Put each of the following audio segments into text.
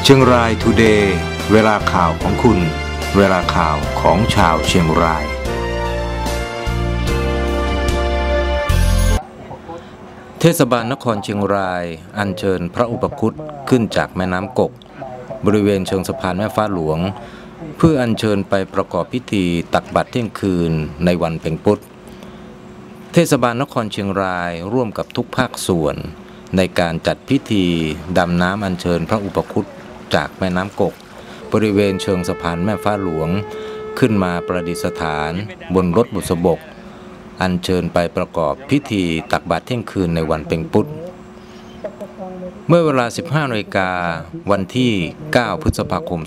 เชียงรายทูเดย์เวลาข่าวของคุณเวลาข่าวของชาวเชียงรายเทศบาลนครเชียงรายอัญเชิญพระอุปคุตขึ้นจากแม่น้ำกกบริเวณเชิงสะพานแม่ฟ้าหลวงเพื่ออัญเชิญไปประกอบพิธีตักบาตรเที่ยงคืนในวันเพ็ญพุธเทศบาลนครเชียงรายร่วมกับทุกภาคส่วนในการจัดพิธีดำน้ำอัญเชิญพระอุปคุตจากแม่น้ำกกบริเวณเชิงสะพานแม่ฟ้าหลวงขึ้นมาประดิษฐานบนรถบุษบกอัญเชิญไปประกอบพิธีตักบาตรเที่ยงคืนในวันเพ็ญพุธเมื่อเวลา 15 นาฬิกาวันที่ 9 พฤษภาคม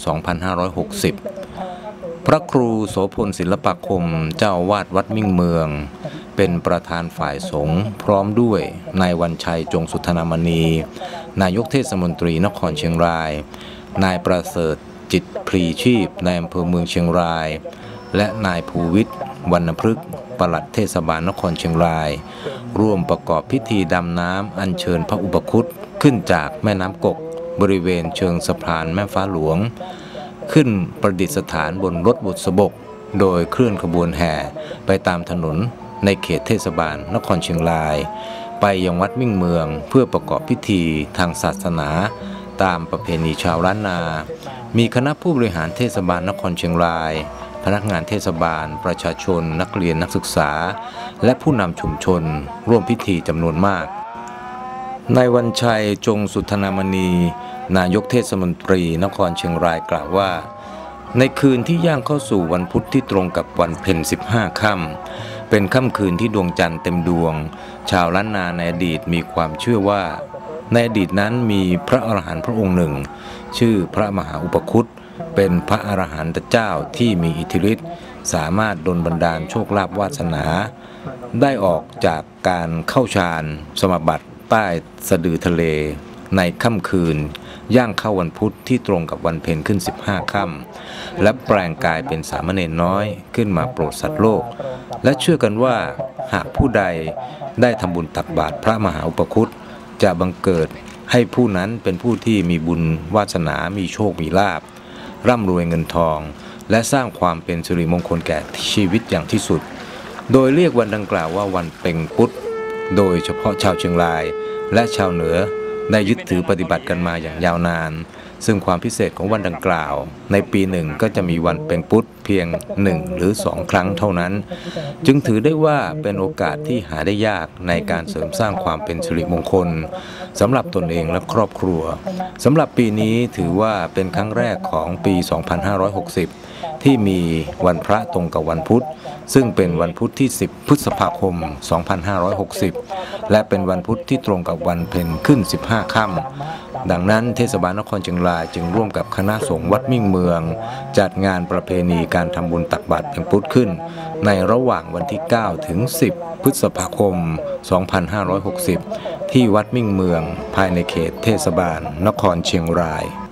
2560 พระครูโสพลศิลปาคมเจ้าอาวาสวัดมิ่งเมืองเป็นประธานฝ่ายสงฆ์พร้อมด้วยนายวันชัยจงสุธนามณีนายกเทศมนตรีนครเชียงรายนายประเสริฐจิตพลีชีพนายอำเภอเมืองเชียงรายและนายภูวิทย์วรรณพฤกษ์ปลัดเทศบาลนครเชียงรายร่วมประกอบพิธีดำน้ำอัญเชิญพระอุปคุตขึ้นจากแม่น้ำกกบริเวณเชิงสะพานแม่ฟ้าหลวงขึ้นประดิษฐานบนรถบุษบกโดยเคลื่อนขบวนแห่ไปตามถนนในเขตเทศบาลนครเชียงรายไปยังวัดมิ่งเมืองเพื่อประกอบพิธีทางศาสนาตามประเพณีชาวล้านนามีคณะผู้บริหารเทศบาลนครเชียงรายพนักงานเทศบาลประชาชนนักเรียนนักศึกษาและผู้นำชุมชนร่วมพิธีจำนวนมากนายวันชัยจงสุธนามณีนายกเทศมนตรีนครเชียงรายกล่าวว่าในคืนที่ย่างเข้าสู่วันพุธที่ตรงกับวันเพ็ญ15 ค่ำเป็นค่ำคืนที่ดวงจันทร์เต็มดวงชาวล้านนาในอดีตมีความเชื่อว่าในอดีตนั้นมีพระอรหันต์พระองค์หนึ่งชื่อพระมหาอุปคุตเป็นพระอรหันตเจ้าที่มีอิทธิฤทธิ์สามารถดลบันดาลโชคลาภวาสนาได้ออกจากการเข้าฌานสมาบัติใต้สะดือทะเลในค่ำคืนย่างเข้าวันพุธที่ตรงกับวันเพ็ญขึ้น15 ค่ำและแปลงกายเป็นสามเณรน้อยขึ้นมาโปรดสัตว์โลกและเชื่อกันว่าหากผู้ใดได้ทำบุญตักบาตรพระมหาอุปคุตจะบังเกิดให้ผู้นั้นเป็นผู้ที่มีบุญวาสนามีโชคมีลาภร่ำรวยเงินทองและสร้างความเป็นสิริมงคลแก่ชีวิตอย่างที่สุดโดยเรียกวันดังกล่าวว่าวันเพ็ญพุธโดยเฉพาะชาวเชียงรายและชาวเหนือได้ยึดถือปฏิบัติกันมาอย่างยาวนานซึ่งความพิเศษของวันดังกล่าวในปีหนึ่งก็จะมีวันเพ็ญพุธเพียง1 หรือ 2 ครั้งเท่านั้นจึงถือได้ว่าเป็นโอกาสที่หาได้ยากในการเสริมสร้างความเป็นสิริมงคลสำหรับตนเองและครอบครัวสำหรับปีนี้ถือว่าเป็นครั้งแรกของปี 2560 ที่มีวันพระตรงกับวันพุธซึ่งเป็นวันพุธที่ 10 พฤษภาคม 2560 และเป็นวันพุธที่ตรงกับวันเพ็ญขึ้น 15 ค่ำดังนั้นเทศบาลนครเชียงรายจึงร่วมกับคณะสงฆ์วัดมิ่งเมืองจัดงานประเพณีการทำบุญตักบาตรเพ็ญพุธขึ้นในระหว่างวันที่ 9 ถึง 10 พฤษภาคม 2560 ที่วัดมิ่งเมืองภายในเขตเทศบาลนครเชียงราย